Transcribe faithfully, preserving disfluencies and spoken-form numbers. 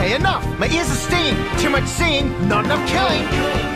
Okay, enough! My ears are stinging! Too much seeing, not enough killing!